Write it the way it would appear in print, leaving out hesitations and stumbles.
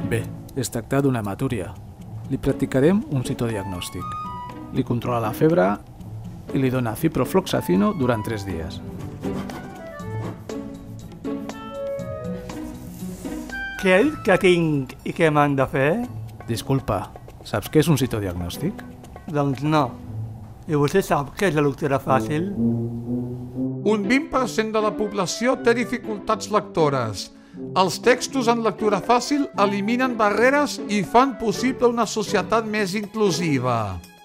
Bé, es tracta d'una hematúria. Li practicarem un citodiagnòstic. Li controla la febre i li dona ciprofloxacino durant 3 dies. Què és que tinc i què m'han de fer? Disculpa, saps què és un citodiagnòstic? Doncs no. I vostè sap què és la lectura fàcil? Un 20% de la població té dificultats lectores. Els textos en lectura fàcil eliminen barreres i fan possible una societat més inclusiva.